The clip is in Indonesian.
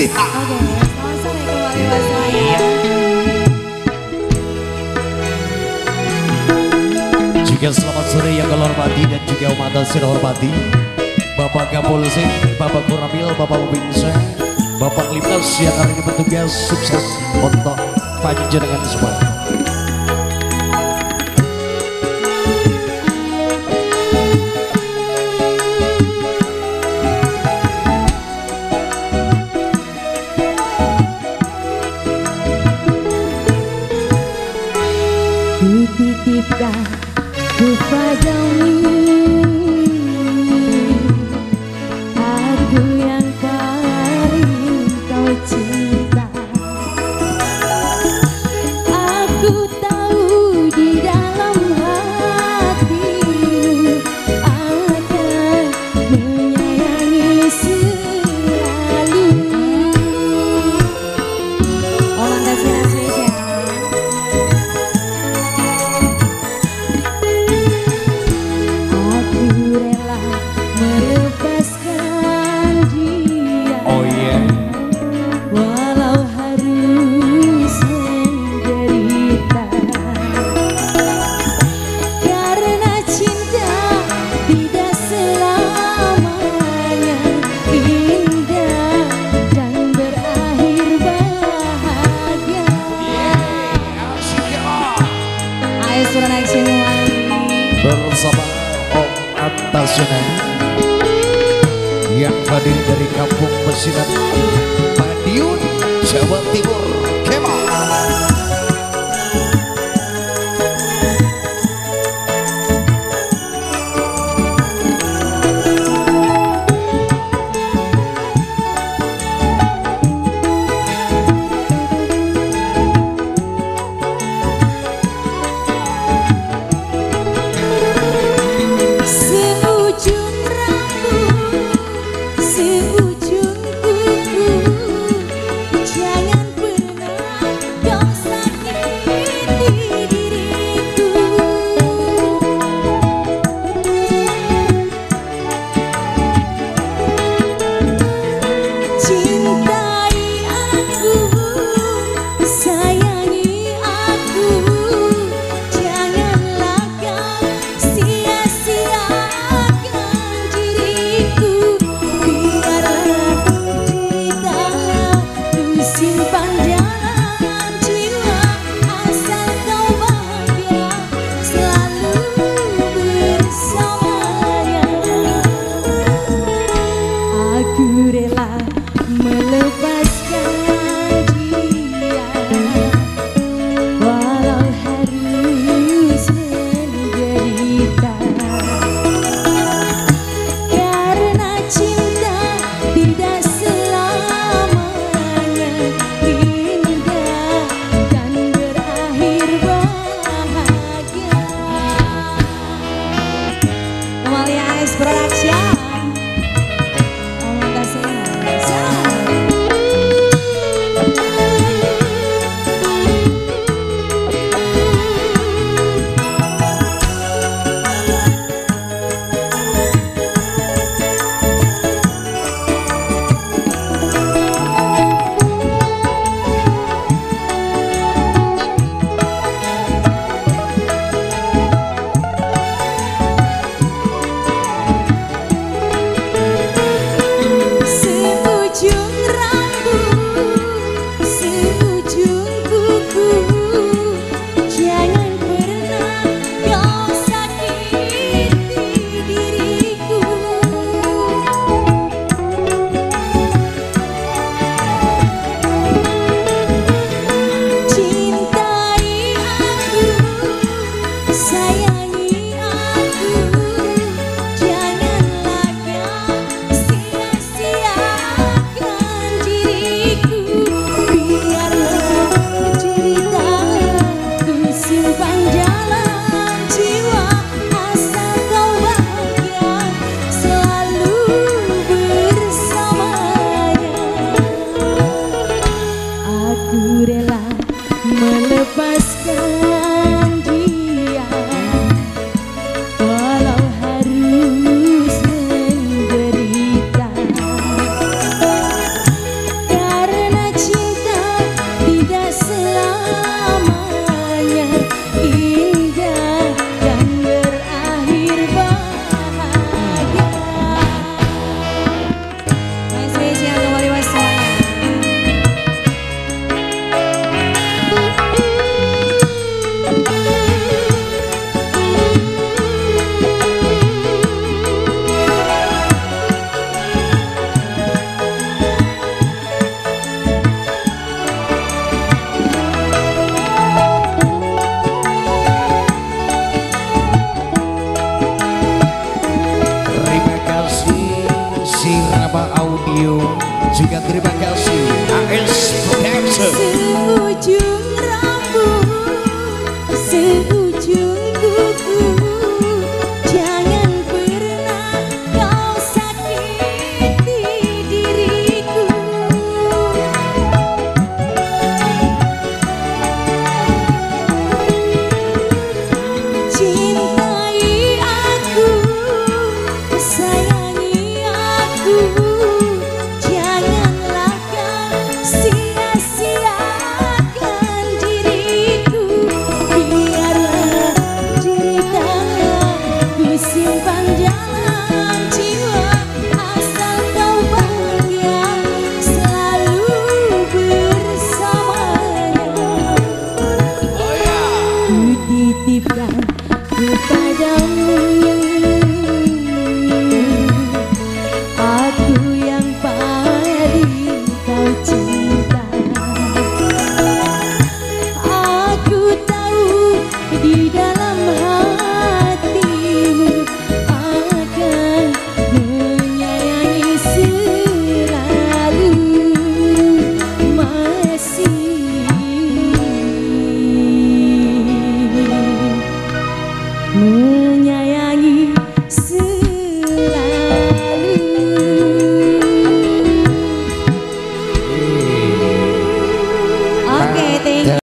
Oke, selamat sore kembali Mas Raya. Juga selamat sore yang kalian hormati dan juga umat yang hormati Bapak Kapolsek, Bapak Kuramil, Bapak Ubinsa, Bapak Limnas yang hari ini bertugas sukses untuk panjenengan semua. Kutitipkan kepadamu aku yang paling kau cinta. Aku tahu di dalam hatimu akan menyayangi selalu. Oh, mantas spesial. Bersama Om Antasena yang hadir dari Kampung Pesinan Madiun, Jawa Timur. Kemal. you. Juga terima kasih AS Production. Seujung rambut, seujung kuku, jangan pernah kau sakiti diriku. Cintai aku, sayangi aku, janganlah kau sia-siakan diriku. Biarlah cerita ku simpan dalam jiwa, asal kau bahagia selalu bersamanya. Ku titipkan kepadamu aku yang paling kau cinta. Aku tahu di dalam hatimu akan menyayangi selalu, masih menyayangi.